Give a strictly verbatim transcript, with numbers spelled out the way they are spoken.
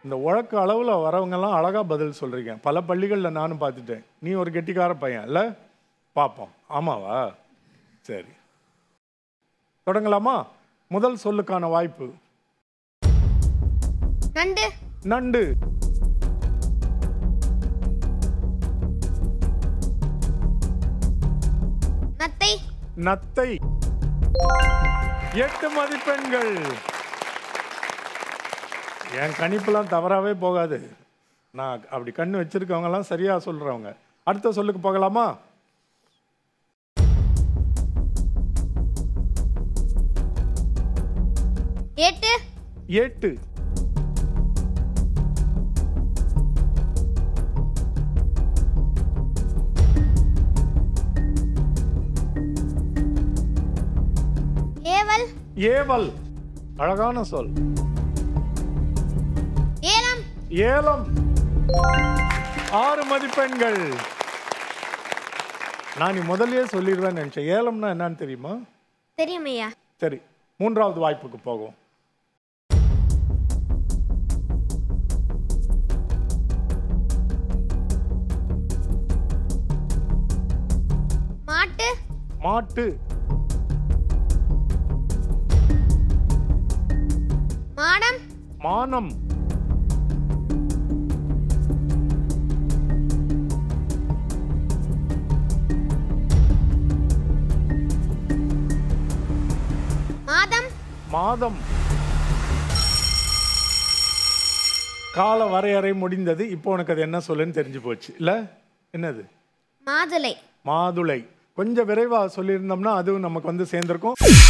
இந்த உழக்கு அளவில் வரவங்கெல்லாம் அழகாக பதில் சொல்கிறீங்க. பல பள்ளிகளில் நானும் பார்த்துட்டேன். நீ ஒரு கெட்டிக்கார பையன் இல்லை? பார்ப்போம். ஆமாவா? சரி, தொடங்கலாமா? முதல் சொல்லுக்கான வாய்ப்பு. நண்டு. நண்டு. நத்தை. நத்தை. எட்டு மதிப்பெண்கள். என் கணிப்புலாம் தவறாவே போகாது. நான் அப்படி கண்ணு வச்சிருக்கவங்க எல்லாம் சரியா சொல்றவங்க. அடுத்த சொல்லுக்கு போகலாமா? ஏட்டு. ஏட்டு. ஏவல். ஏவல். அழகான சொல். ஏலம். ஏலம். ஆறு மதிப்பெண்கள். நான் முதல்லயே சொல்லிடுவேன் நினைச்சேன். ஏலம்னா என்னன்னு தெரியுமா? தெரியும் ஐயா. சரி, மூன்றாவது வாய்ப்புக்கு போகும். மாட்டு. மாட்டு. மாடம். மானம். மாதம். மாதம். கால வரையறை முடிந்தது. இப்போ உனக்கு அது என்ன சொல்லுன்னு தெரிஞ்சு போச்சு இல்ல? என்னது? மாதுளை. மாதுளை. கொஞ்சம் விரைவா சொல்லியிருந்தோம்னா அதுவும் நமக்கு வந்து சேர்ந்திருக்கும்.